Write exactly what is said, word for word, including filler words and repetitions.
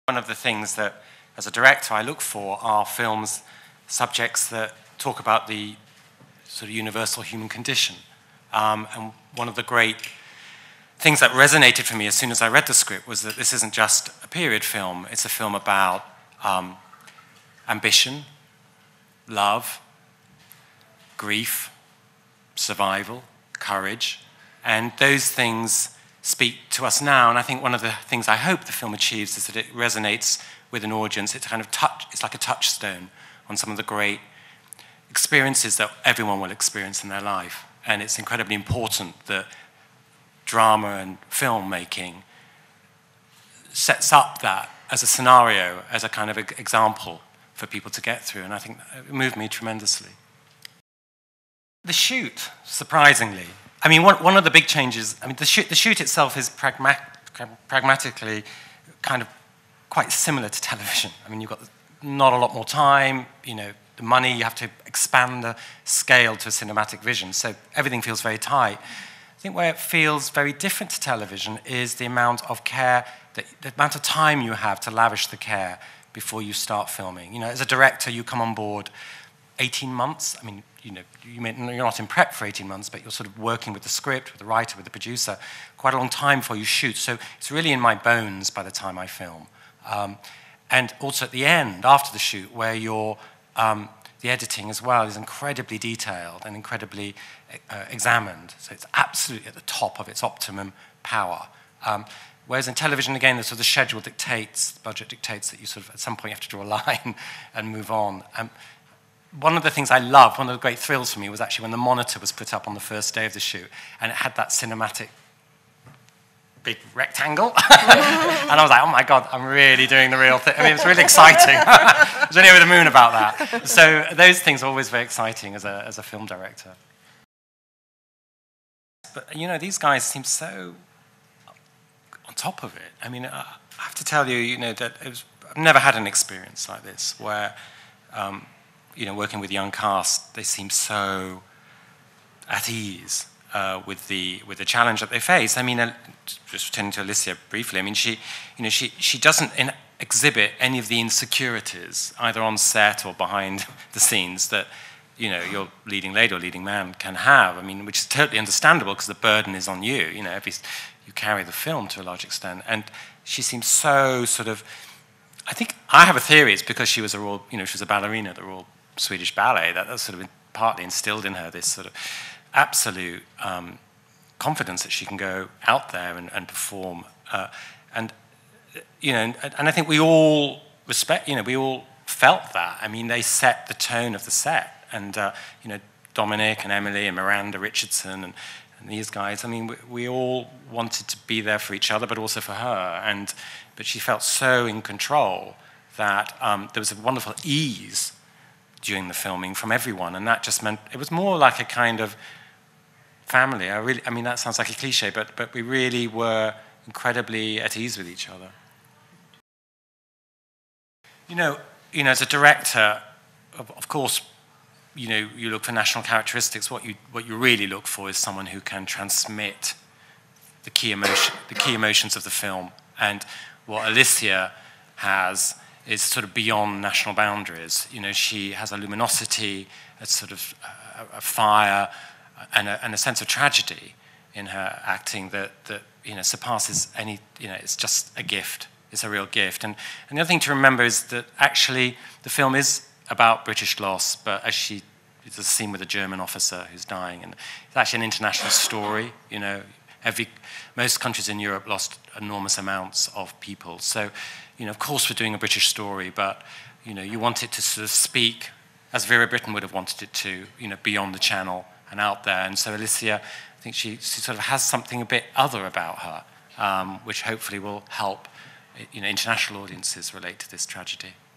One of the things that, as a director, I look for are films, subjects that talk about the sort of universal human condition. Um, and one of the great things that resonated for me as soon as I read the script was that this isn't just a period film, it's a film about um, ambition, love, grief, survival, courage, and those things speak to us now. And I think one of the things I hope the film achieves is that it resonates with an audience. It's kind of touch, it's like a touchstone on some of the great experiences that everyone will experience in their life. And it's incredibly important that drama and filmmaking sets up that as a scenario, as a kind of example for people to get through. And I think it moved me tremendously. The shoot, surprisingly, I mean, one, one of the big changes, I mean, the shoot, the shoot itself is pragma pragmatically kind of quite similar to television. I mean, you've got not a lot more time, you know, the money, you have to expand the scale to a cinematic vision, so everything feels very tight. I think where it feels very different to television is the amount of care, that, the amount of time you have to lavish the care before you start filming. You know, as a director, you come on board eighteen months. I mean, you know, you may, you're not in prep for eighteen months, but you're sort of working with the script, with the writer, with the producer, quite a long time before you shoot. So it's really in my bones by the time I film. Um, and also at the end, after the shoot, where you're, um, the editing as well is incredibly detailed and incredibly uh, examined. So it's absolutely at the top of its optimum power. Um, whereas in television, again, the sort of the schedule dictates, the budget dictates that you sort of, at some point, you have to draw a line and move on. Um, One of the things I loved, one of the great thrills for me, was actually when the monitor was put up on the first day of the shoot, and it had that cinematic big rectangle. And I was like, oh my God, I'm really doing the real thing. I mean, it was really exciting. I was really over the moon about that. So those things are always very exciting as a, as a film director. But, you know, these guys seem so on top of it. I mean, I have to tell you, you know, that it was, I've never had an experience like this where, um, you know, working with young cast, they seem so at ease uh, with the with the challenge that they face. I mean, uh, just returning to Alicia briefly. I mean, she, you know, she she doesn't in, exhibit any of the insecurities either on set or behind the scenes that, you know, your leading lady or leading man can have. I mean, which is totally understandable because the burden is on you. You know, every, you carry the film to a large extent, and she seems so sort of. I think I have a theory. It's because she was a Royal, you know, she was a ballerina at the Royal Swedish Ballet, that that's sort of partly instilled in her this sort of absolute um, confidence that she can go out there and, and perform. Uh, and, you know, and, and I think we all respect, you know, we all felt that. I mean, they set the tone of the set. And, uh, you know, Dominic and Emily and Miranda Richardson and, and these guys, I mean, we, we all wanted to be there for each other, but also for her. And, but she felt so in control that um, there was a wonderful ease during the filming from everyone, and that just meant it was more like a kind of family. I really, I mean, that sounds like a cliche, but but we really were incredibly at ease with each other. You know, you know, as a director, of, of course, you know, you look for national characteristics. What you what you really look for is someone who can transmit the key emotion, the key emotions of the film, and what Alicia has is sort of beyond national boundaries. You know, she has a luminosity, a sort of a, a fire, and a, and a sense of tragedy in her acting that, that, you know, surpasses any, you know, it's just a gift. It's a real gift. And, and the other thing to remember is that actually the film is about British loss, but as she, there's a scene with a German officer who's dying, and it's actually an international story. You know, every, most countries in Europe lost enormous amounts of people. So, you know, of course we're doing a British story, but, you know, you want it to sort of speak, as Vera Brittain would have wanted it to, you know, beyond the channel and out there. And so Alicia, I think she, she sort of has something a bit other about her, um, which hopefully will help, you know, international audiences relate to this tragedy.